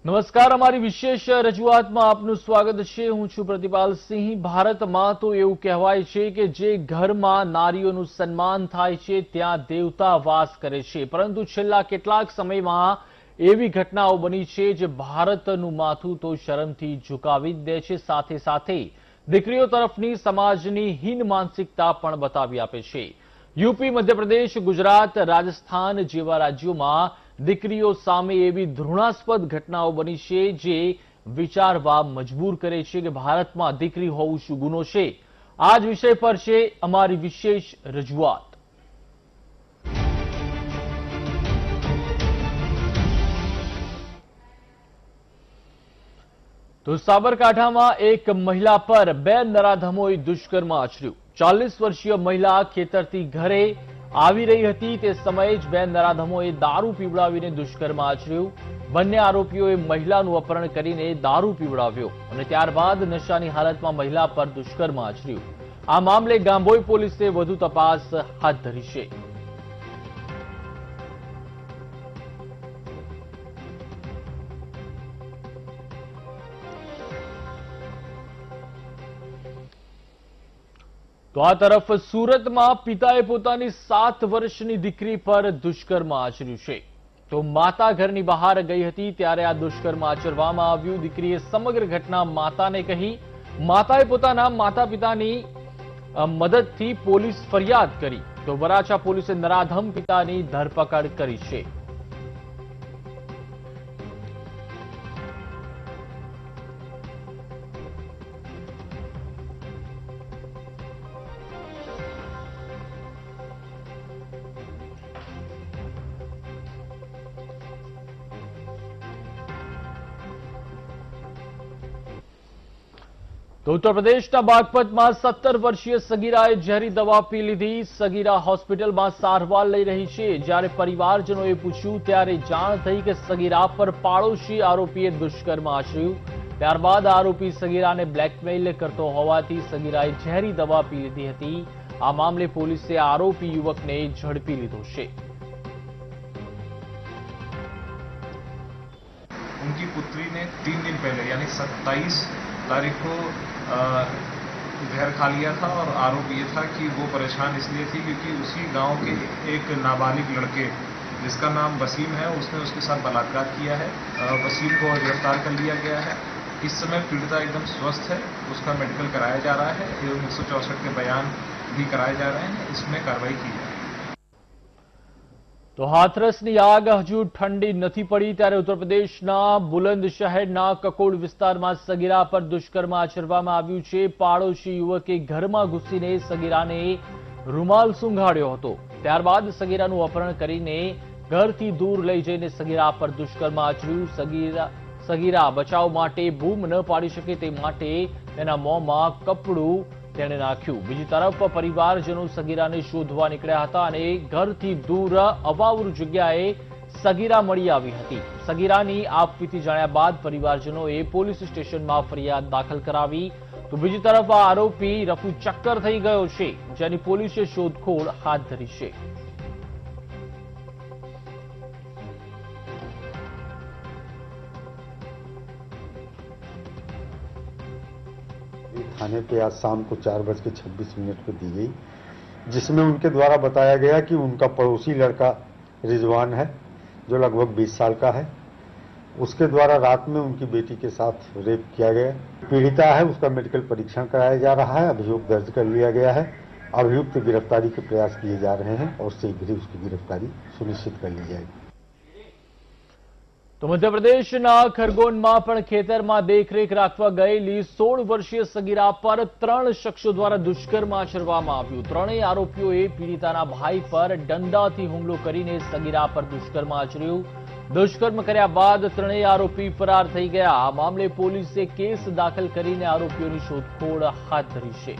નમસ્કાર, અમારી વિશેષ રજૂઆતમાં આપનું સ્વાગત છે। હું છું પ્રતિપાલ સિંહ। ભારતમાં તો એવું કહેવાય છે કે જે ઘરમાં નારીઓનું સન્માન થાય છે ત્યાં દેવતા વાસ કરે છે, પરંતુ છેલ્લા કેટલાક સમયમાં એવી ઘટનાઓ બની છે જે ભારતનું માથું તો શરમથી ઝુકાવી જ દે છે, સાથે સાથે દીકરીઓ તરફની સમાજની હીન માનસિકતા પણ બતાવી આપે છે। યુપી, મધ્યપ્રદેશ, ગુજરાત, રાજસ્થાન જેવા રાજ્યોમાં દીકરીઓ સામે એવી ધૃણાસ્પદ ઘટનાઓ બની છે જે વિચારવા મજબૂર કરે છે કે ભારતમાં દીકરી હોવું શું ગુનો છે। આ જ વિષય પર છે અમારી વિશેષ રજૂઆત। તો સાબરકાંઠામાં એક મહિલા પર બે નરાધમોએ દુષ્કર્મ આચર્યું। 40 વર્ષીય મહિલા ખેતરથી ઘરે આવી રહી હતી તે સમયે જ બે નરાધમોએ દારૂ પીવડાવીને દુષ્કર્મ આચર્યું। બંને આરોપીઓએ મહિલાનું અપહરણ કરીને દારૂ પીવડાવ્યો અને ત્યારબાદ નશાની હાલતમાં મહિલા પર દુષ્કર્મ આચર્યું। આ મામલે ગાંભોઈ પોલીસે વધુ તપાસ હાથ ધરી છે। તો આ તરફ સુરતમાં પિતાએ પોતાની 7 વર્ષની દીકરી પર દુષ્કર્મ આચર્યું છે। તો માતા ઘરની બહાર ગઈ હતી ત્યારે આ દુષ્કર્મ આચરવામાં આવ્યું। દીકરીએ સમગ્ર ઘટના માતાને કહી। માતાએ પોતાના માતા પિતાની મદદથી પોલીસ ફરિયાદ કરી તો વરાછા પોલીસે નરાધમ પિતાની ધરપકડ કરી છે। તો ઉત્તર પ્રદેશના બાગપતમાં 17 વર્ષીય સગીરાએ ઝેરી દવા પી લીધી। સગીરા હોસ્પિટલમાં સારવાર લઈ રહી છે। જ્યારે પરિવારજનોએ પૂછ્યું ત્યારે જાણ થઈ કે સગીરા પર પાડોશી આરોપીએ દુષ્કર્મ આચર્યું। ત્યારબાદ આરોપી સગીરાને બ્લેકમેઇલ કરતો હોવાથી સગીરાએ ઝેરી દવા પી લીધી હતી। આ મામલે પોલીસે આરોપી યુવકને ઝડપી લીધો છે। उनकी पुत्री ने 3 दिन पहले यानी 27 तारीख को जहर खा लिया था और आरोप ये था कि वो परेशान इसलिए थी क्योंकि उसी गांव के एक नाबालिग लड़के जिसका नाम वसीम है उसने उसके साथ बलात्कार किया है। वसीम को गिरफ्तार कर लिया गया है। इस समय पीड़िता एकदम स्वस्थ है, उसका मेडिकल कराया जा रहा है एवं 164 के बयान भी कराए जा रहे हैं। इसमें कार्रवाई की जाए। તો હાથરસની આગ હજુ ઠંડી નથી પડી ત્યારે ઉત્તર પ્રદેશના બુલંદ શહેરના કકોડ વિસ્તારમાં સગીરા પર દુષ્કર્મ આચરવામાં આવ્યું છે। પાડોશી યુવકે ઘરમાં ઘૂસીને સગીરાને રૂમાલ સૂંઘાડ્યો હતો। ત્યારબાદ સગીરાનું અપહરણ કરીને ઘરથી દૂર લઈ જઈને સગીરા પર દુષ્કર્મ આચર્યું। સગીરા બચાવ માટે બૂમ ન પાડી શકે તે માટે તેના મોંમાં કપડું તેણે નાખ્યું। બીજી તરફ પરિવારજનો સગીરાને શોધવા નીકળ્યા હતા અને ઘરથી દૂર અવાવરૂ જગ્યાએ સગીરા મળી આવી હતી। સગીરાની આપવીતી જાણ્યા બાદ પરિવારજનોએ પોલીસ સ્ટેશનમાં ફરિયાદ દાખલ કરાવી। તો બીજી તરફ આ આરોપી રફુ ચક્કર થઈ ગયો છે, જેની પોલીસે શોધખોળ હાથ ધરી છે। थाने पे आज शाम को 4:26 पर दी गई, जिसमें उनके द्वारा बताया गया कि उनका पड़ोसी लड़का रिजवान है जो लगभग 20 साल का है। उसके द्वारा रात में उनकी बेटी के साथ रेप किया गया। पीड़िता है उसका मेडिकल परीक्षण कराया जा रहा है। अभियोग दर्ज कर लिया गया है। अभियुक्त गिरफ्तारी के प्रयास किए जा रहे हैं और शीघ्र ही उसकी गिरफ्तारी सुनिश्चित कर ली जाएगी। તો મધ્યપ્રદેશના ખરગોનમાં પણ ખેતરમાં દેખરેખ રાખવા ગયેલી 16 વર્ષીય સગીરા પર 3 શખ્સો દ્વારા દુષ્કર્મ આચરવામાં આવ્યું। ત્રણેય આરોપીઓએ પીડિતાના ભાઈ પર દંડાથી હુમલો કરીને સગીરા પર દુષ્કર્મ આચર્યું। દુષ્કર્મ કર્યા બાદ ત્રણેય આરોપી ફરાર થઈ ગયા। આ મામલે પોલીસે કેસ દાખલ કરીને આરોપીઓની શોધખોળ હાથ ધરી છે।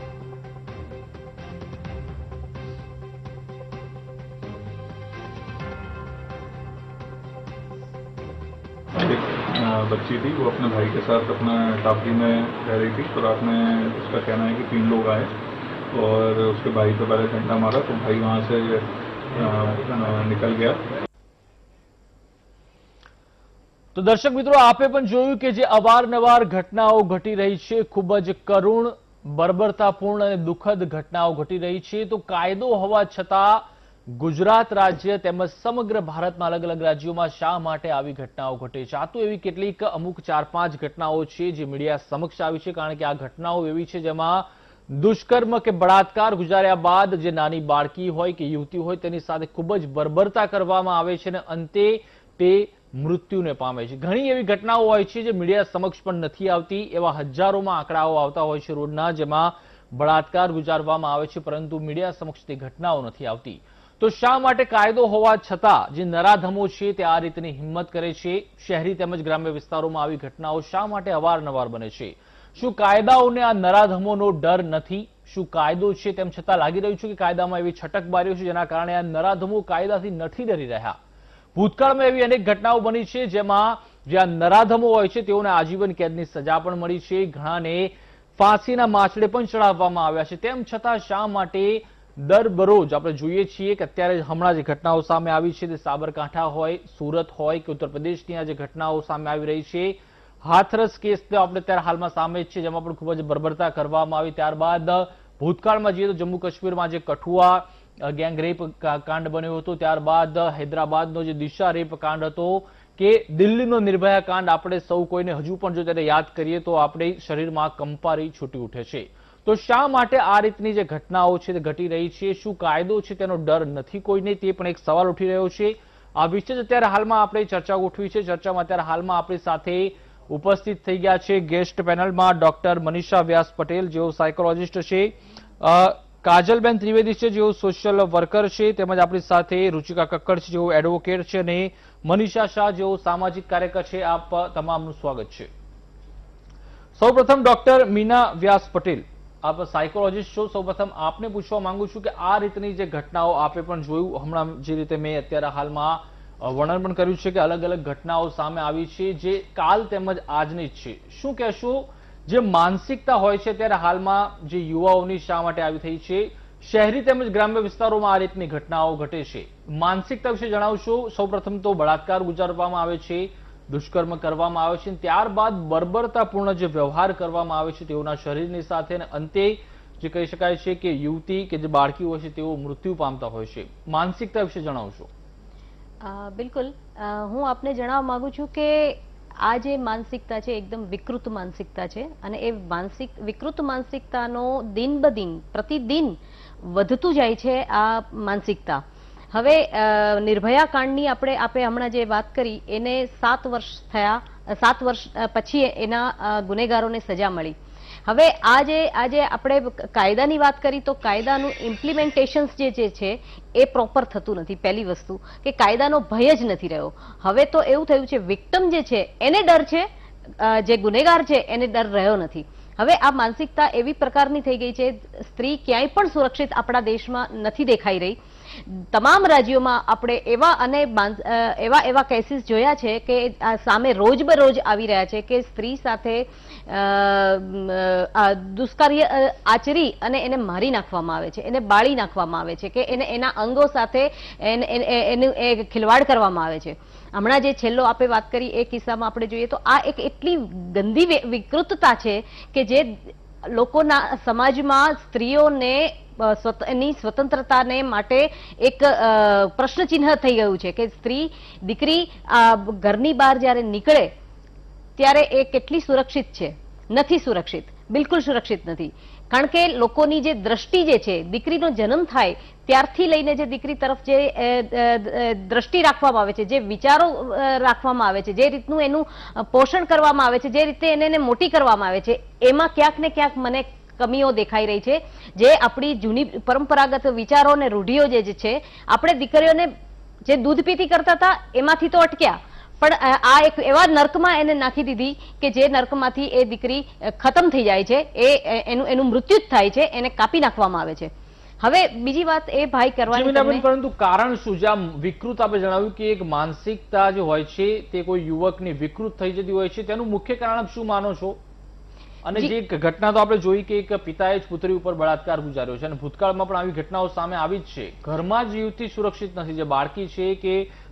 एक बच्ची थी, वो अपने भाई के साथ अपना टापरी में रह रही थी। तो रात में उसका कहना है कि 3 लोग आए और उसके भाई पे पहले डंडा मारा तो भाई वहाँ से निकल गया। તો દર્શક મિત્રો, આપે પણ જોયું કે જે અવારનવાર ઘટનાઓ ઘટી રહી છે, ખૂબ જ કરુણ, બર્બરતાપૂર્ણ અને દુઃખદ ઘટનાઓ ઘટી રહી છે, તો કાયદો હોવા છતાં ગુજરાત રાજ્ય તેમજ સમગ્ર ભારતમાં અલગ અલગ રાજ્યોમાં શા માટે આવી ઘટનાઓ ઘટે છે? આ તો એવી કેટલીક અમુક 4-5 ઘટનાઓ છે જે મીડિયા સમક્ષ આવી છે, કારણ કે આ ઘટનાઓ એવી છે જેમાં દુષ્કર્મ કે બળાત્કાર ગુજાર્યા બાદ જે નાની બાળકી હોય કે યુવતી હોય તેની સાથે ખૂબ જ બર્બરતા કરવામાં આવે છે અને અંતે તે મૃત્યુને પામે છે. ઘણી એવી ઘટનાઓ હોય છે જે મીડિયા સમક્ષ પણ નથી આવતી. એવા હજારોમાં આંકડાઓ આવતા હોય છે રોજના, જેમાં બળાત્કાર ગુજારવામાં આવે છે, પરંતુ મીડિયા સમક્ષ તે ઘટનાઓ નથી આવતી. તો શા માટે કાયદો હોવા છતાં જે નરાધમો છે તે આ રીતની હિંમત કરે છે? શહેરી તેમજ ગ્રામ્ય વિસ્તારોમાં આવી ઘટનાઓ શા માટે અવારનવાર બને છે? શું કાયદાઓને આ નરાધમોનો ડર નથી? શું કાયદો છે તેમ છતાં લાગી રહ્યું છે કે કાયદામાં એવી છટકબારીઓ છે જેના કારણે આ નરાધમો કાયદાથી નથી ડરી રહ્યા? ભૂતકાળમાં એવી અનેક ઘટનાઓ બની છે જેમાં જે આ નરાધમો હોય છે તેઓને આજીવન કેદની સજા પણ મળી છે, ઘણાને ફાંસીના માછડે પણ ચડાવવામાં આવ્યા છે. તેમ છતાં શા માટે દર બરોજ આપણે જોઈએ છીએ કે અત્યારે હમણાં જે ઘટનાઓ સામે આવી છે તે સાબરકાંઠા હોય, સુરત હોય કે ઉત્તર પ્રદેશની આ જે ઘટનાઓ સામે આવી રહી છે, હાથરસ કેસ તો આપણે અત્યારે હાલમાં સામે જ છે, જેમાં પણ ખૂબ જ બર્બરતા કરવામાં આવી. ત્યારબાદ ભૂતકાળમાં જઈએ તો જમ્મુ કાશ્મીરમાં જે કઠુઆ ગેંગ રેપ કાંડ બન્યો હતો, ત્યારબાદ હૈદરાબાદનો જે દિશા રેપ કાંડ હતો, કે દિલ્હીનો નિર્ભયા કાંડ, આપણે સૌ કોઈને હજુ પણ જો તેને યાદ કરીએ તો આપણે શરીરમાં કંપારી છૂટી ઉઠે છે. તો શા માટે આ રીતની જે ઘટનાઓ છે તે ઘટી રહી છે? શું કાયદો છે તેનો ડર નથી કોઈને? તે પણ એક સવાલ ઉઠી રહ્યો છે. આ વિશે જ અત્યારે હાલમાં આપણે ચર્ચા ગોઠવી છે. ચર્ચામાં અત્યારે હાલમાં આપણી સાથે ઉપસ્થિત થઈ ગયા છે ગેસ્ટ પેનલમાં ડોક્ટર મનીષા વ્યાસ પટેલ, જેઓ સાયકોલોજીસ્ટ છે, કાજલબેન ત્રિવેદી છે જેઓ સોશિયલ વર્કર છે, તેમજ આપણી સાથે રુચિકા કક્કડ છે જેઓ એડવોકેટ છે, અને મનીષા શાહ જેઓ સામાજિક કાર્યકર છે. આપ તમામનું સ્વાગત છે. સૌપ્રથમ ડોક્ટર મીના વ્યાસ પટેલ, આપ સાયકોલોજીસ્ટ છો. સૌપ્રથમ આપને પૂછવા માંગુ છું કે આ રીતની જે ઘટનાઓ આપે પણ જોયું, હમણાં જે રીતે મેં અત્યારે હાલમાં વર્ણન પણ કર્યું છે કે અલગ અલગ ઘટનાઓ સામે આવી છે જે કાલ તેમજ આજની જ છે, શું કહેશો? જે માનસિકતા હોય છે ત્યારે હાલમાં જે યુવાઓની શા માટે આવી થઈ છે? શહેરી તેમજ ગ્રામ્ય વિસ્તારોમાં આ રીતની ઘટનાઓ ઘટે છે, માનસિકતા વિશે જણાવશો? સૌપ્રથમ તો બળાત્કાર ગુજારવામાં આવે છે, દુષ્કર્મ કરવામાં આવે છે, ત્યારબાદ બર્બરતાપૂર્ણ જે વ્યવહાર કરવામાં આવે છે તેઓના શરીરની સાથે, અને અંતે જે કહી શકાય છે કે યુવતી કે જે બાળકી હોય છે તેઓ મૃત્યુ પામતા હોય છે. માનસિકતા વિશે જણાવશો? બિલકુલ, હું આપને જણાવવા માંગુ છું કે આ જે માનસિકતા છે એકદમ વિકૃત માનસિકતા છે, અને એ વિકૃત માનસિકતાનો દિન બદિન પ્રતિદિન વધતું જાય છે આ માનસિકતા. હવે નિર્ભયા કાંડની આપે હમણાં જે વાત કરી, એને 7 વર્ષ થયા, 7 વર્ષ પછી એના ગુનેગારોને સજા મળી. હવે આજે આપણે કાયદાની વાત કરી તો કાયદાનું ઇમ્પ્લિમેન્ટેશન જે છે એ પ્રોપર થતું નથી. પહેલી વસ્તુ કે કાયદાનો ભય જ નથી રહ્યો. હવે તો એવું થયું છે વિક્ટિમ જે છે એને ડર છે, જે ગુનેગાર છે એને ડર રહ્યો નથી. હવે આ માનસિકતા એવી પ્રકારની થઈ ગઈ છે, સ્ત્રી ક્યાંય પણ સુરક્ષિત આપણા દેશમાં નથી દેખાઈ રહી. તમામ રાજ્યોમાં આપણે એવા કેસીસ જોયા છે કે સામે રોજબરોજ આવી રહ્યા છે કે સ્ત્રી સાથે દુષ્કાર્ય આચરી અને એને મારી નાખવામાં આવે છે, એને બાળી નાખવામાં આવે છે, કે એને એના અંગો સાથે એનું ખિલવાડ કરવામાં આવે છે. હમણાં જે છેલ્લો આપણે વાત કરી એ કિસ્સામાં આપણે જોઈએ તો આ એક એટલી ગંદી વિકૃતતા છે કે જે લોકોના સમાજમાં સ્ત્રીઓને એની સ્વતંત્રતાને માટે એક પ્રશ્નચિહ્ન થઈ ગયું છે કે સ્ત્રી દીકરી ઘરની બહાર જ્યારે નીકળે ત્યારે એ કેટલી સુરક્ષિત છે? નથી સુરક્ષિત, બિલકુલ સુરક્ષિત નથી. કારણ કે લોકોની જે દ્રષ્ટિ જે છે, દીકરીનો જન્મ થાય ત્યારથી લઈને જે દીકરી તરફ જે દ્રષ્ટિ રાખવામાં આવે છે, જે વિચારો રાખવામાં આવે છે, જે રીતનું એનું પોષણ કરવામાં આવે છે, જે રીતે એને મોટી કરવામાં આવે છે, એમાં ક્યાંક ને ક્યાંક મને કમીઓ દેખાઈ રહી છે. જે આપણી જૂની પરંપરાગત વિચારો અને રૂઢિઓ જે છે, આપણે દીકરીઓને જે દૂધ પીતી કરતા હતા એમાંથી તો અટક્યા, પણ આ એક એવા નર્કમાં એને નાખી દીધી કે જે નર્કમાંથી એ દીકરી ખતમ થઈ જાય છે, એનું મૃત્યુ જ થાય છે, એને કાપી નાખવામાં આવે છે. હવે બીજી વાત એ ભાઈ કરવાની, પરંતુ કારણ શું છે? આ વિકૃત આપણે જણાવ્યું કે એક માનસિકતા જે હોય છે તે કોઈ યુવકની વિકૃત થઈ જતી હોય છે, તેનું મુખ્ય કારણ શું માનો છો? અને જે ઘટના તો આપણે જોઈ કે એક પિતાએ જ પુત્રી ઉપર બળાત્કાર ગુજાર્યો છે, અને ભૂતકાળમાં પણ આવી ઘટનાઓ સામે આવી જ છે. ઘરમાં જ યુવતી સુરક્ષિત નથી, જે બાળકી છે કે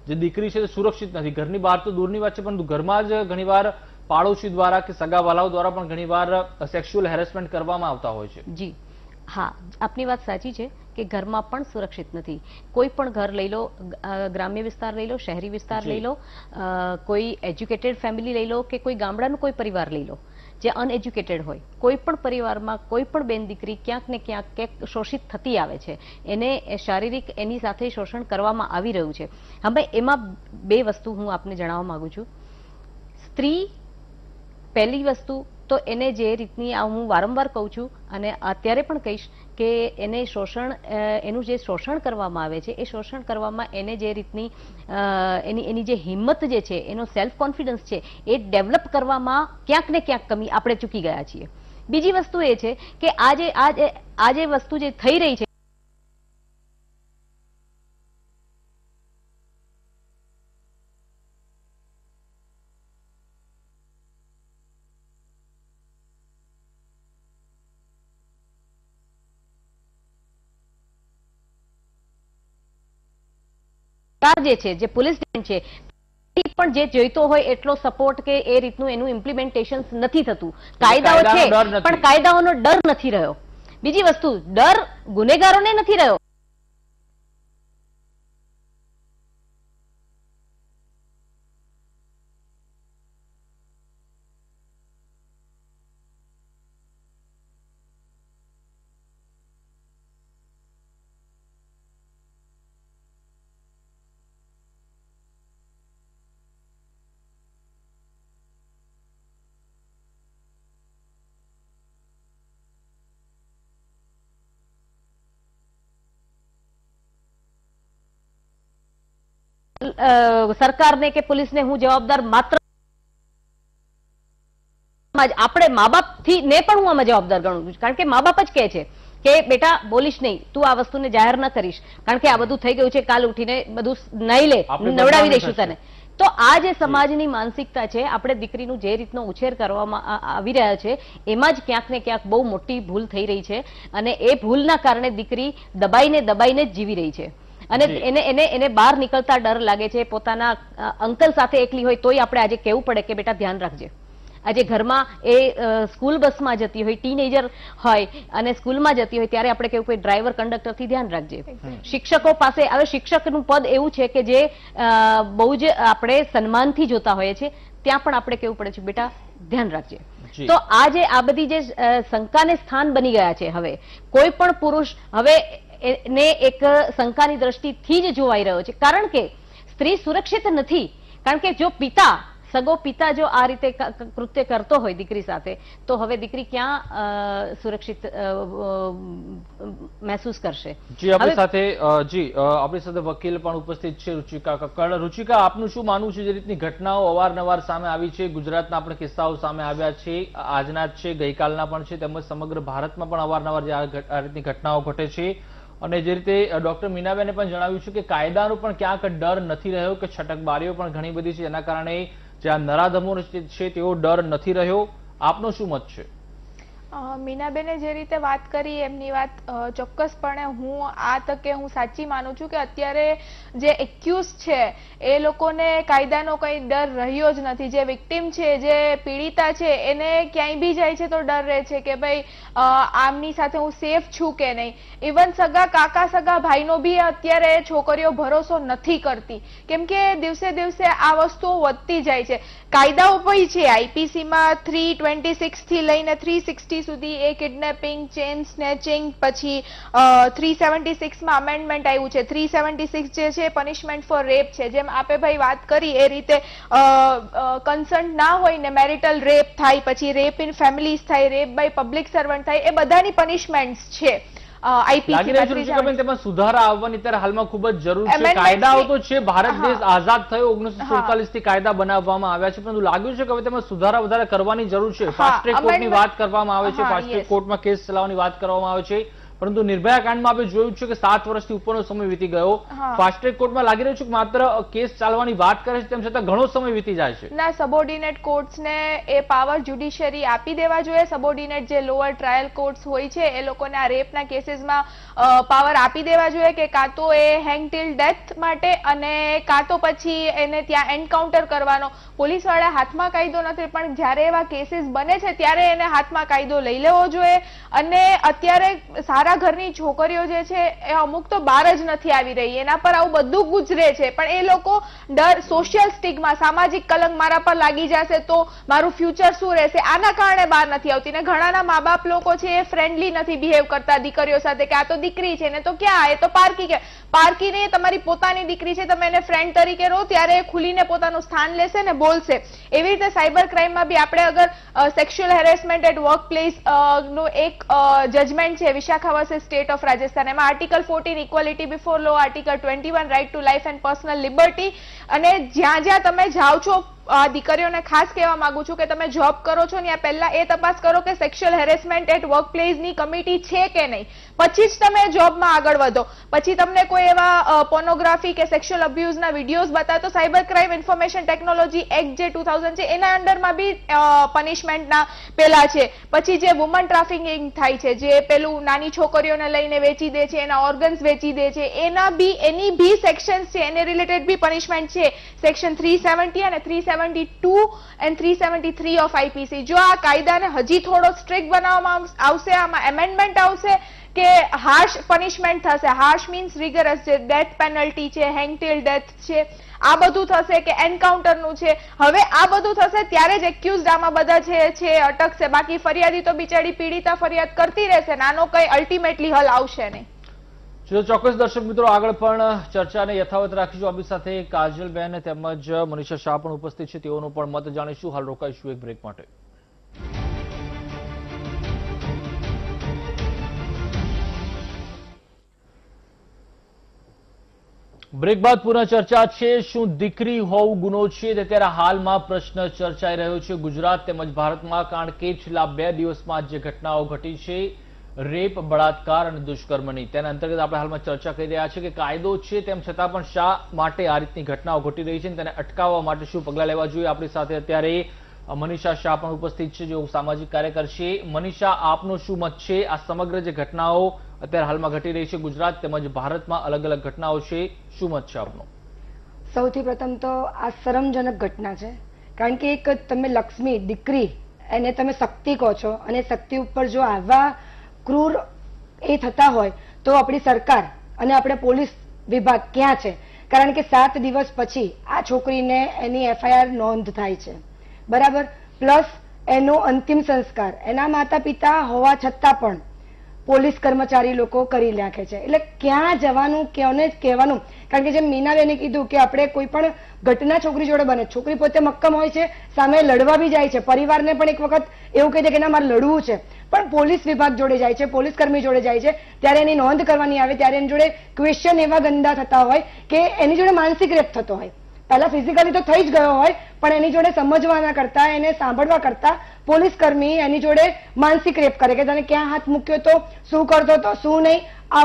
જે દીકરી છે તે સુરક્ષિત નથી. ઘરની બહાર તો દૂરની વાત છે, પરંતુ ઘરમાં જ ઘણીવાર પાડોશી દ્વારા કે સગાવાલાઓ દ્વારા પણ ઘણીવાર સેક્સ્યુઅલ હેરેસમેન્ટ કરવામાં આવતા હોય છે. જી હા, આપની વાત સાચી છે કે ઘરમાં પણ સુરક્ષિત નથી. કોઈ પણ ઘર લઈ લો, ગ્રામ્ય વિસ્તાર લઈ લો, શહેરી વિસ્તાર લઈ લો, કોઈ એજ્યુકેટેડ ફેમિલી લઈ લો કે કોઈ ગામડાનો કોઈ પરિવાર લઈ લો જે અનએજ્યુકેટેડ હોય, કોઈ પણ પરિવારમાં કોઈ પણ બેન દીકરી ક્યાંક ને ક્યાંક શોષિત થતી આવે છે. એને શારીરિક એની સાથે શોષણ કરવામાં આવી રહ્યું છે. હવે એમાં બે વસ્તુ હું આપને જણાવવા માંગુ છું. સ્ત્રી, પહેલી વસ્તુ તો એને જે રીતની હું વારંવાર કહું છું અને અત્યારે પણ કહીશ કે એને એનું જે શોષણ કરવામાં આવે છે એ શોષણ કરવામાં એને જે રીતની એની જે હિંમત જે છે, એનો સેલ્ફ કોન્ફિડન્સ છે, એ ડેવલપ કરવામાં ક્યાંક ને ક્યાંક કમી આપણે ચૂકી ગયા છીએ. બીજી વસ્તુ એ છે કે આ જે વસ્તુ જે થઈ રહી છે જે છે, જે પોલીસ છે, પણ જે જોઈતો હોય એટલો સપોર્ટ કે એ રીતનું એનું ઇમ્પ્લિમેન્ટેશન નથી થતું. કાયદાઓ છે પણ કાયદાઓનો ડર નથી રહ્યો. બીજી વસ્તુ, ડર ગુનેગારોને નથી રહ્યો. સરકારને કે પોલીસને હું જવાબદાર માત્ર આપણે મા બાપ થી ને પણ હું આમાં જવાબદાર ગણું છું. કારણ કે મા બાપ જ કહે છે કે બેટા બોલીશ નહીં, તું આ વસ્તુને જાહેર ન કરીશ, કારણ કે આ બધું થઈ ગયું છે, કાલ ઉઠીને બધું નહીં લે, નવડાવી દઈશું તને. તો આ જે સમાજની માનસિકતા છે, આપણે દીકરીનું જે રીતનો ઉછેર કરવામાં આવી રહ્યા છે એમાં જ ક્યાંક ને ક્યાંક બહુ મોટી ભૂલ થઈ રહી છે અને એ ભૂલના કારણે દીકરી દબાઈને જ જીવી રહી છે. અને એને બહાર નીકળતા ડર લાગે છે. પોતાના અંકલ સાથે એકલી હોય તોય આપણે આજે કહેવું પડે કે બેટા ધ્યાન રાખજે. આજે ઘરમાં એ સ્કૂલ બસમાં જતી હોય, ટીનેજર હોય અને સ્કૂલમાં જતી હોય ત્યારે આપણે કેવું, કોઈ ડ્રાઈવર કંડક્ટરથી ધ્યાન રાખજે. શિક્ષકો પાસે, હવે શિક્ષકનું પદ એવું છે કે જે બહુ જ આપણે સન્માનથી જોતા હોઈએ છીએ, ત્યાં પણ આપણે કેવું પડે છે બેટા ધ્યાન રાખજે. તો આ બધી જે શંકાને સ્થાન બની ગયા છે, હવે કોઈ પણ પુરુષ હવે ને એક શંકાની દ્રષ્ટિથી જ જોવાઈ રહ્યો છે. કારણ કે સ્ત્રી સુરક્ષિત નથી. કારણ કે જો સગો પિતા જો આ રીતે કૃત્ય કરતો હોય દીકરી સાથે, તો હવે દીકરી ક્યાં સુરક્ષિત મહેસૂસ કરશે? જી, આપણી સાથે વકીલ પણ ઉપસ્થિત છે, રુચિકા કક્કડ. રુચિકા, આપનું શું માનવું છે? જે રીતની ઘટનાઓ અવારનવાર સામે આવી છે, ગુજરાતના આપણે કિસ્સાઓ સામે આવ્યા છે, આજના જ છે, ગઈકાલના પણ છે, તેમજ સમગ્ર ભારતમાં પણ અવારનવાર આ રીતની ઘટનાઓ ઘટે છે. અને જે રીતે ડોક્ટર મીનાબેને પણ જણાવ્યું છે કે કાયદાનો પણ ક્યાંક ડર નથી રહ્યો, કે છટકબારીઓ પણ ઘણી બધી છે, એના કારણે જે આ નરાધમો છે તેઓ ડર નથી રહ્યો. આપનો શું મત છે? મીનાબેને જે રીતે વાત કરી એમની વાત ચોક્કસપણે હું આ તકે હું સાચી માનું છું કે અત્યારે જે એક્યુઝ છે એ લોકોને કાયદાનો કંઈ ડર રહ્યો જ નથી. જે વિક્ટિમ છે, જે પીડિતા છે, એને ક્યાંય બી જાય છે તો ડર રહે છે કે ભાઈ આમની સાથે હું સેફ છું કે નહીં. ઇવન સગા કાકા, સગા ભાઈનો બી અત્યારે છોકરીઓ ભરોસો નથી કરતી, કેમ કે દિવસે દિવસે આ વસ્તુઓ વધતી જાય છે. કાયદાઓ પણ છે આઈપીસીમાં 326 થી લઈને 360 સુધી એ કિડનેપિંગ, ચેન સ્નેચિંગ, પછી 376 માં અમેન્ડમેન્ટ આવ્યું છે. 376 જે છે પનિશમેન્ટ ફોર રેપ છે. જેમ આપે ભાઈ વાત કરી એ રીતે કન્સન્ટ ના હોય ને મેરિટલ રેપ થાય, પછી રેપ ઇન ફેમિલીઝ થાય, રેપ બાય પબ્લિક સર્વન્ટ થાય, એ બધાની પનિશમેન્ટ છે. તેમાં સુધારા આવવાની ત્યારે હાલમાં ખૂબ જ જરૂર છે. કાયદાઓ તો છે, ભારત દેશ આઝાદ થયો 1947 થી કાયદા બનાવવામાં આવ્યા છે, પરંતુ લાગ્યું છે કે હવે તેમાં સુધારા વધારે કરવાની જરૂર છે. ફાસ્ટ ટ્રેક કોર્ટની વાત કરવામાં આવે છે, ફાસ્ટ ટ્રેક કોર્ટમાં કેસ ચલાવવાની વાત કરવામાં આવે છે, પરંતુ નિર્ભયા કાંડમાં આપણે જોયું છે કે 7 વર્ષથી ઉપરનો સમય વીતી ગયો. ફાસ્ટ ટ્રેક કોર્ટમાં લાગી રહ્યું છે કે માત્ર કેસ ચાલવાની વાત કરે છે, તેમ છતાં ઘણો સમય વીતી જાય છે. ના, સબોર્ડિનેટ કોર્ટ્સને એ પાવર જ્યુડિશિયરી આપી દેવા જોઈએ. સબોર્ડિનેટ જે લોઅર ટ્રાયલ કોર્ટ્સ હોય છે એ લોકોને આ રેપના કેસીસમાં પાવર આપી દેવા જોઈએ કે કાં તો એ હેંગ ટીલ ડેથ માટે અને કાં તો પછી એને ત્યાં એન્કાઉન્ટર કરવાનો. પોલીસવાળા હાથમાં કાયદો નથી, પણ જ્યારે એવા કેસીસ બને છે ત્યારે એને હાથમાં કાયદો લઈ લેવો જોઈએ. અને અત્યારે સારા ઘરની છોકરીઓ જે છે એ અમુક તો બહાર જ નથી આવી રહી, એના પર આવું બધું ગુજરે છે, પણ એ લોકો ડર, સોશિયલ સ્ટિગ્મા, સામાજિક કલંક મારા પર લાગી જશે તો મારું ફ્યુચર શું રહેશે, આના કારણે બહાર નથી આવતી. ને ઘણાના મા બાપ લોકો છે એ ફ્રેન્ડલી નથી બિહેવ કરતા દીકરીઓ સાથે કે આ તો દીકરી છે ને તો ક્યાં, એ તો પારકી કે પારકી ને તમારી પોતાની દીકરી છે, તમે એને ફ્રેન્ડ તરીકે રહો ત્યારે ખુલીને પોતાનું સ્થાન લેશે ને બોલશે. એવી રીતે સાયબર ક્રાઇમમાં બી આપણે અગર sexual harassment at work place નું એક જજમેન્ટ છે Vishakha versus state of Rajasthan, એમાં article 14 equality before law, article 21 right to life and personal liberty. અને જ્યાં જ્યાં તમે જાઓ છો, દીકરીઓને ખાસ કહેવા માંગુ છું કે તમે જોબ કરો છો ને પહેલા એ તપાસ કરો કે સેક્સ્યુઅલ હેરેસમેન્ટ એટ વર્ક પ્લેસની કમિટી છે કે નહીં, પછી જ તમે જોબમાં આગળ વધો. પછી તમને કોઈ એવા પોર્નોગ્રાફી કે સેક્સ્યુઅલ અબ્યુઝના વિડીયોઝ બતાવે તો cyber crime information technology act જે 2000 છે એના અંડરમાં બી પનિશમેન્ટના પેલા છે. પછી જે વુમન ટ્રાફિકિંગ થાય છે, જે પેલું નાની છોકરીઓને લઈને વેચી દે છે, એના ઓર્ગન્સ વેચી દે છે, એની બી સેક્શન્સ છે, એને રિલેટેડ બી પનિશમેન્ટ છે, સેક્શન 370 અને 372 and 373 ઓફ આઈપીસી. જો આ કાયદાને હજી થોડો સ્ટ્રિક્ટ બનાવવામાં આવશે, આમાં એમેન્ડમેન્ટ આવશે કે હાર્શ પનિશમેન્ટ થશે. હાર્શ મીન્સ રિગરસ, જે ડેથ પેનલ્ટી છે, હેંગ ટીલ ડેથ છે, આ બધું થશે કે એન્કાઉન્ટરનું છે. હવે આ બધું થશે ત્યારે જ એક્યુઝડ આમાં બધા છે અટકશે. બાકી ફરિયાદી તો બિચારી પીડિતા ફરિયાદ કરતી રહેશે, નાનો કઈ અલ્ટિમેટલી હલ આવશે નહીં. જો ચોક્કસ દર્શક મિત્રો, આગળ પણ ચર્ચાને યથાવત રાખીશું. આપણી સાથે કાજલબેન તેમજ મનીષા શાહ પણ ઉપસ્થિત છે, તેઓનો પણ મત જાણીશું. હાલ રોકાઈશું એક બ્રેક માટે. બ્રેક બાદ પુનઃ ચર્ચા છે. શું દીકરી હોવું ગુનો છે? ત્યારે હાલમાં પ્રશ્ન ચર્ચાઈ રહ્યો છે ગુજરાત તેમજ ભારતમાં, કારણ કે છેલ્લા 2 દિવસમાં જે ઘટનાઓ ઘટી છે રેપ, બળાત્કાર અને દુષ્કર્મની, તેના અંતર્ગત આપણે હાલમાં ચર્ચા કરી રહ્યા છીએ કે કાયદો છે તેમ છતાં પણ શા માટે આ રીતની ઘટનાઓ ઘટી રહી છે અને તેને અટકાવવા માટે શું પગલાં લેવા જોઈએ. આપણી સાથે અત્યારે મનીષા શાહ પણ ઉપસ્થિત છે, જેઓ સામાજિક કાર્યકર છે. મનીષા, આપનો શું મત છે આ સમગ્ર જે ઘટનાઓ અત્યારે હાલમાં ઘટી રહી છે ગુજરાત તેમજ ભારતમાં, અલગ અલગ ઘટનાઓ છે, શું મત છે આપનો? સૌથી પ્રથમ તો આ શરમજનક ઘટના છે, કારણ કે એક તમે લક્ષ્મી દીકરી એને તમે શક્તિ કહો છો અને શક્તિ ઉપર જો આવા ક્રૂર એ થતા હોય તો આપણી સરકાર અને આપણે પોલીસ વિભાગ ક્યાં છે? કારણ કે 7 દિવસ પછી આ છોકરીને એની એફઆઈઆર નોંધ થાય છે, બરાબર, પ્લસ એનો અંતિમ સંસ્કાર એના માતા પિતા હોવા છતાં પણ પોલીસ કર્મચારી લોકો કરી નાખે છે. એટલે ક્યાં જવાનું, કોને કહેવાનું? કારણ કે જેમ મીનાબેને કીધું કે આપણે કોઈ પણ ઘટના છોકરી જોડે બને, છોકરી પોતે મક્કમ હોય છે, સામે લડવા બી જાય છે, પરિવારને પણ એક વખત એવું કહી દે કે ના મારે લડવું છે, પણ પોલીસ વિભાગ જોડે જાય છે, પોલીસ કર્મી જોડે જાય છે, ત્યારે એની નોંધ કરવાની આવે ત્યારે એની જોડે ક્વેશ્ચન એવા ગંદા થતા હોય કે એની જોડે માનસિક રેપ થતો હોય. પહેલા ફિઝિકલી તો થઈ જ ગયો હોય, પણ એની જોડે સમજવાના કરતા, એને સાંભળવા કરતા પોલીસ કર્મી એની જોડે માનસિક રેપ કરે કે તને ક્યાં હાથ મૂક્યો તો, શું કરતો તો, શું નહીં,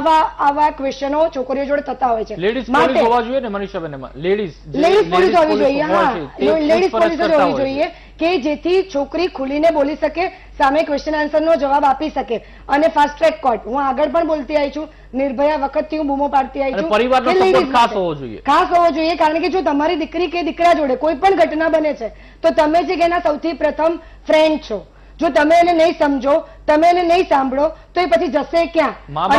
આવા ક્વેશ્ચનો છોકરીઓ જોડે થતા હોય છે. લેડીઝ પોલીસ હોવા જોઈએ ને મનીષાબેન, લેડીઝ પોલીસ હોવી જોઈએ. હા, લેડીઝ પોલીસ હોવી જોઈએ કે જેથી છોકરી ખુલીને બોલી શકે, સામે ક્વેશ્ચન આન્સર નો જવાબ આપી શકે. અને ફાસ્ટ ટ્રેક કોર્ટ, હું આગળ પણ બોલતી આવી છું, નિર્ભયા વખતથી હું બૂમો પાડતી આવી છું, પરિવારનો સપોર્ટ ખાસ હોવો જોઈએ. ખાસ હોવો જોઈએ, કારણ કે જો તમારી દીકરી કે દીકરા જોડે કોઈ પણ ઘટના બને છે તો તમે જે એના સૌથી પ્રથમ ફ્રેન્ડ છો. જો તમે એને નહીં સમજો, તમે એને નહીં સાંભળો તો એ પછી જશે ક્યાં?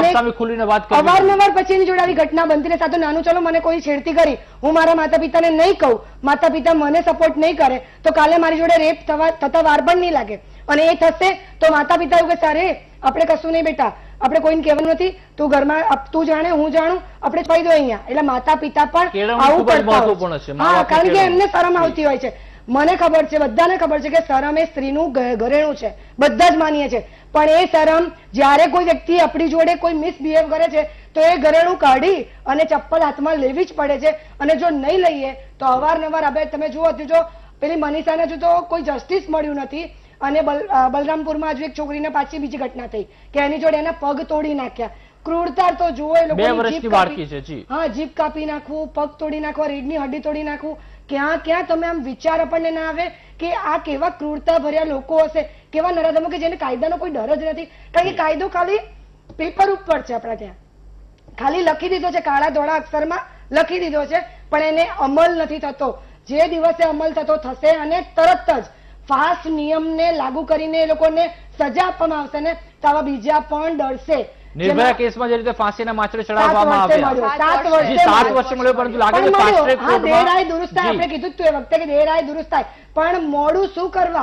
અવારનવાર પછી એની જોડે આવી ઘટના બનતી રહે. સાથે નાનું ચલો મને કોઈ છેડતી કરી, હું મારા માતા પિતાને નહીં કહું, માતા પિતા મને સપોર્ટ નહીં કરે તો કાલે મારી જોડે રેપ થતા વાર પણ નહીં લાગે. અને એ થશે તો માતા પિતા એવું કે સારે આપણે કશું નહીં બેટા, આપણે કોઈને કહેવાનું નથી, તું ઘરમાં તું જાણે હું જાણું, આપણે છોડી દો અહીંયા. એટલે માતા પિતા પણ આવું કરતા હોય છે. હા, કારણ કે એમને શરમ આવતી હોય છે. મને ખબર છે, બધાને ખબર છે કે શરમ એ સ્ત્રીનું ઘરેણું છે, બધા જ માનીએ છીએ, પણ એ શરમ જ્યારે કોઈ વ્યક્તિ આપણી જોડે કોઈ મિસબિહેવ કરે છે તો એ ઘરેણું કાઢી અને ચપ્પલ હાથમાં લેવી જ પડે છે. અને જો નહીં લઈએ તો અવારનવાર આપણે તમે જુઓ, જો પેલી મનીષાને જો તો કોઈ જસ્ટિસ મળ્યું નથી, અને બલરામપુરમાં હજુ એક છોકરીને પાછી બીજી ઘટના થઈ કે એની જોડે એના પગ તોડી નાખ્યા. ક્રૂરતા તો જુઓ એ લોકો. 2 વર્ષની બાળકી છે. જી હા, જીભ કાપી નાખવું, પગ તોડી નાખવા, રીઢની હડ્ડી તોડી નાખવું. ક્યાં ક્યાં તમે આમ વિચાર આપણને ના આવે કે આ કેવા ક્રૂરતા ભર્યા લોકો હશે, કેવા નરાધમો કે જેને કાયદાનો કોઈ ડર જ નથી. કારણ કે કાયદો ખાલી પેપર ઉપર છે, આપણા ત્યાં ખાલી લખી દીધો છે, કાળા ધોળા અક્ષરમાં લખી દીધો છે, પણ એને અમલ નથી થતો. જે દિવસે અમલ થતો થશે અને તરત જ ફાસ્ટ નિયમને લાગુ કરીને એ લોકોને સજા આપવામાં આવશે ને તો આવા બીજા પણ ડરશે. નિર્ભયા કેસમાં જે રીતે ફાંસીના માચડે ચડાવવામાં આવ્યા 7 વર્ષે મળ્યો, પરંતુ લાગે છે ફાસ્ટ ટ્રેક કોર્ટમાં દેરાય દુરુસ્ત થાય. આપણે કીધું હતું એ વખતે કે દેરાય દુરુસ્ત થાય, પણ મોડું શું કરવા?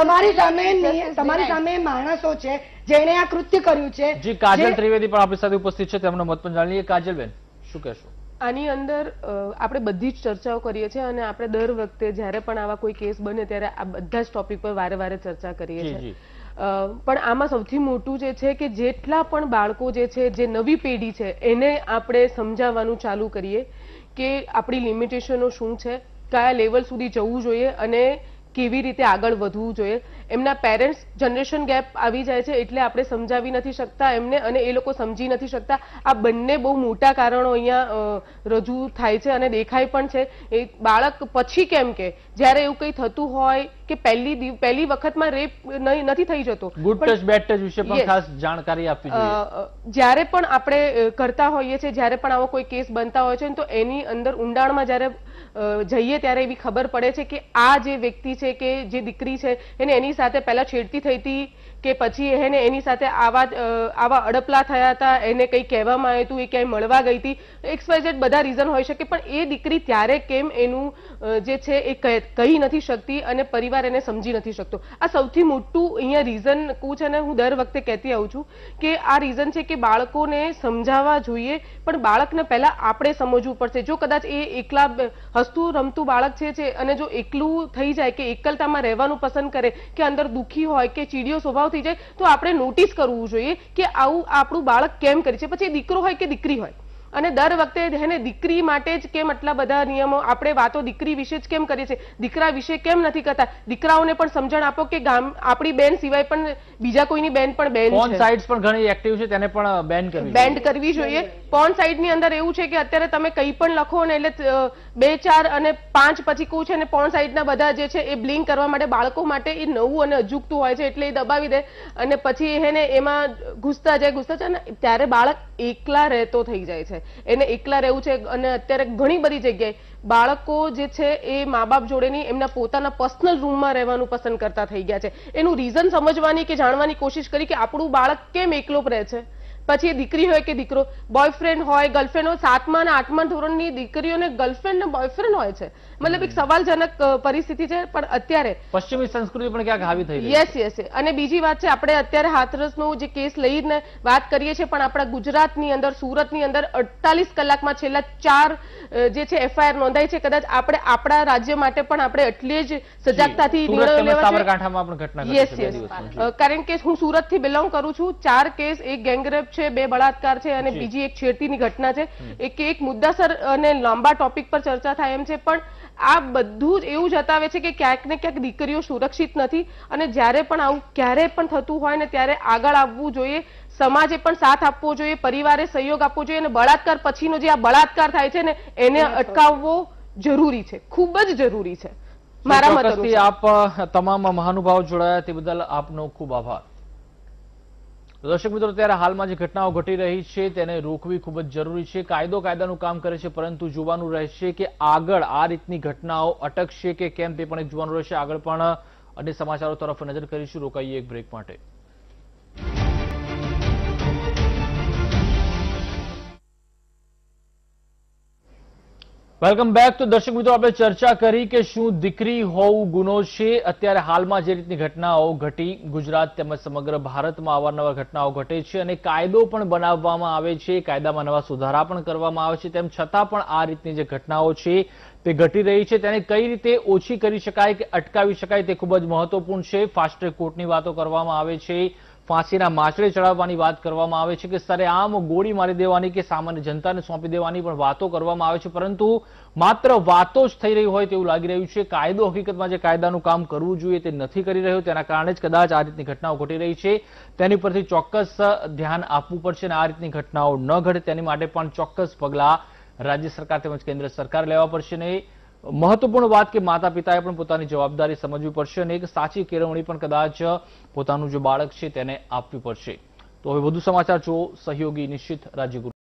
તમારી સામે માણસો છે જેણે આ કૃત્ય કર્યું છે. જી કાજલ ત્રિવેદી પણ આપણી સાથે ઉપસ્થિત છે, તેમનો મત પણ જાણીએ. કાજલબેન, શું કહેશો? આની અંદર આપણે બધી જ ચર્ચાઓ કરીએ છીએ અને આપણે દર વખતે જ્યારે પણ આવા કોઈ કેસ બને ત્યારે આ બધા જ ટોપિક પર વારે વારે ચર્ચા કરીએ છીએ. પણ આમાં સૌથી મોટું જે છે કે જેટલા પણ બાળકો જે છે, જે નવી પેઢી છે, એને આપણે સમજાવવાનું ચાલુ કરીએ કે આપણી લિમિટેશનો શું છે, કયા લેવલ સુધી જવું જોઈએ અને કેવી રીતે આગળ વધવું જોઈએ. એમના પેરેન્ટ્સ જનરેશન ગેપ આવી જાય છે એટલે આપણે સમજાવી નથી શકતા એમને અને એ લોકો સમજી નથી શકતા. આ બંને બહુ મોટા કારણો અહીંયા રજૂ થાય છે અને દેખાય પણ છે. એ બાળક પછી કેમ કે જ્યારે એવું કંઈ થતું હોય કે પહેલી વખતમાં રેપ નથી થઈ જતો. ગુડ ટચ બેડ ટચ વિશે પણ ખાસ જાણકારી આપવી જોઈએ. જ્યારે પણ આપણે કરતા હોઈએ છીએ, જ્યારે પણ આવો કોઈ કેસ બનતા હોય છે તો એની અંદર ઊંડાણમાં જ્યારે જઈએ ત્યારે એવી ખબર પડે છે કે આ જે વ્યક્તિ છે કે જે દીકરી છે એને એની સાથે પહેલા છેડતી થઈ હતી કે પછી એને એની સાથે આવા અડપલા થયા હતા, એને કંઈ કહેવામાં આવ્યું હતું, એ ક્યાંય મળવા ગઈ હતી, XYZ બધા રીઝન હોઈ શકે, પણ એ દીકરી ત્યારે કેમ એનું જે છે એ કહી નથી શકતી અને પરિવાર એને સમજી નથી શકતો. આ સૌથી મોટું અહીંયા રીઝન કું છે ને હું દર વખતે કહેતી આવું છું કે આ રીઝન છે કે બાળકોને સમજાવવા જોઈએ, પણ બાળકને પહેલા આપણે સમજવું પડશે. જો કદાચ એ એકલા હસતું રમતું બાળક છે અને જો એકલું થઈ જાય કે એકલતામાં રહેવાનું પસંદ કરે કે અંદર દુઃખી હોય કે ચીડિયો સ્વભાવ થઈ જાય તો આપણે નોટિસ કરવું જોઈએ કે આવું આપણું બાળક કેમ કરે છે. પછી દીકરો હોય કે દીકરી હોય, અને દર વખતે એને દીકરી માટે જ કેમ આટલા બધા નિયમો, આપણે વાતો દીકરી વિશે જ કેમ કરીએ છીએ, દીકરા વિશે કેમ નથી કરતા? દીકરાઓને પણ સમજણ આપો કે આપણી બેન સિવાય પણ બીજા કોઈની બેન પણ બેન છે. પોર્ન સાઇટ્સ પણ ઘણી એક્ટિવ છે, તેને પણ બેન કરવી જોઈએ. પોર્ન સાઇટ ની અંદર એવું છે કે અત્યારે તમે કંઈ પણ લખો ને એટલે 2, 4 અને 5 પછી કહું છે ને પોર્ન સાઇટ ના બધા જે છે એ બ્લિંક કરવા માટે બાળકો માટે એ નવું અને અજુકતું હોય છે એટલે એ દબાવી દે અને પછી એને એમાં ઘૂસતા જાય અને ત્યારે બાળક એકલા રહેતો થઈ જાય છે. એને એકલા રહેવું છે અને અત્યારે ઘણી બધી જગ્યાએ બાળકો જે છે એ મા બાપ જોડે નહીં, એમના પોતાના પર્સનલ રૂમમાં રહેવાનું પસંદ કરતા થઈ ગયા છે. એનું રીઝન સમજવાની કે જાણવાની કોશિશ કરી કે આપણું બાળક કેમ એકલો રહે છે. પછી એ દીકરી હોય કે દીકરો, બોયફ્રેન્ડ હોય, ગર્લફ્રેન્ડ હોય, 7મા અને 8મા ધોરણની દીકરીઓને ગર્લફ્રેન્ડ ને બોયફ્રેન્ડ હોય છે. મતલબ એક સવાલજનક પરિસ્થિતિ છે. પણ અત્યારે પશ્ચિમી સંસ્કૃતિ પણ ક્યાંક હાવી થઈ રહી છે. યસ. અને બીજી વાત છે, આપણે અત્યારે હાથરસનો જે કેસ લઈને વાત કરીએ છીએ, પણ આપણા ગુજરાતની અંદર, સુરતની અંદર 48 કલાકમાં છેલ્લા 4 જે છે FIR નોંધાઈ છે. કદાચ આપણે આપણા રાજ્ય માટે પણ આપણે એટલી જ સજાગતાથી નિર્ણયો લેવા જોઈએ. યસ. કારણ કે હું સુરત થી બિલોંગ કરું છું. 4 કેસ, એક ગેંગરેપ છે, 2 બળાત્કાર છે અને બીજી એક છેડતીની ઘટના છે. એક મુદ્દાસર અને લાંબા ટોપિક પર ચર્ચા થાય એમ છે, પણ આ બધું જ એવું જતાવે છે કે ક્યાંક ને ક્યાંક દીકરીઓ સુરક્ષિત નથી અને જ્યારે પણ આવું ક્યારે પણ થતું હોય ને ત્યારે આગળ આવવું જોઈએ. સમાજે પણ સાથ આપવો જોઈએ, પરિવારે સહયોગ આપવો જોઈએ અને બળાત્કાર પછીનો જે આ બળાત્કાર થાય છે ને એને અટકાવવો જરૂરી છે, ખૂબ જ જરૂરી છે મારા મતે. આપ તમામ મહાનુભાવો જોડાયા તે બદલ આપનો ખૂબ આભાર. દર્શક મિત્રો, ત્યારે હાલમાં જે ઘટનાઓ ઘટી રહી છે તેને રોકવી ખૂબ જ જરૂરી છે. કાયદાનું કામ કરે છે, પરંતુ જોવાનું રહેશે કે આગળ આ રીતની ઘટનાઓ અટકશે કે કેમ તે પણ એક જોવાનું રહેશે. આગળ પણ અન્ય સમાચારો તરફ નજર કરીશું. રોકાઈએ એક બ્રેક માટે. Welcome back. તો દર્શક મિત્રો, આપણે ચર્ચા કરી કે શું દીકરી હોવું ગુનો છે. અત્યારે હાલમાં જે રીતની ઘટનાઓ ઘટી, ગુજરાત તેમજ સમગ્ર ભારતમાં અવારનવાર ઘટનાઓ ઘટે છે અને કાયદો પણ બનાવવામાં આવે છે, કાયદામાં નવા સુધારા પણ કરવામાં આવે છે. તેમ છતાં પણ આ રીતની જે ઘટનાઓ છે તે ઘટી રહી છે. તેને કઈ રીતે ઓછી કરી શકાય કે અટકાવી શકાય તે ખૂબ જ મહત્વપૂર્ણ છે. ફાસ્ટ ટ્રેક કોર્ટની વાતો કરવામાં આવે છે, ફાંસીના માચડે ચડાવવાની વાત કરવામાં આવે છે કે સરેઆમ ગોળી મારી દેવાની કે સામાન્ય જનતાને સોંપી દેવાની પણ વાતો કરવામાં આવે છે, પરંતુ માત્ર વાતો જ થઈ રહી હોય તેવું લાગી રહ્યું છે. કાયદો હકીકતમાં જે કાયદાનું કામ કરવું જોઈએ તે નથી કરી રહ્યો, તેના કારણે જ કદાચ આ રીતની ઘટનાઓ ઘટી રહી છે. તેની પરથી ચોક્કસ ધ્યાન આપવું પડશે અને આ રીતની ઘટનાઓ ન ઘટે તેની માટે પણ ચોક્કસ પગલાં રાજ્ય સરકાર તેમજ કેન્દ્ર સરકાર લેવા પડશે. ને મહત્વપૂર્ણ વાત કે માતા પિતાએ પણ પોતાની જવાબદારી સમજવી પડશે અને એક સાચી કેળવણી પણ કદાચ પોતાનું જે બાળક છે તેને આપવી પડશે. તો હવે વધુ સમાચાર જુઓ સહયોગી નિશ્ચિત રાજ્યગુરુ.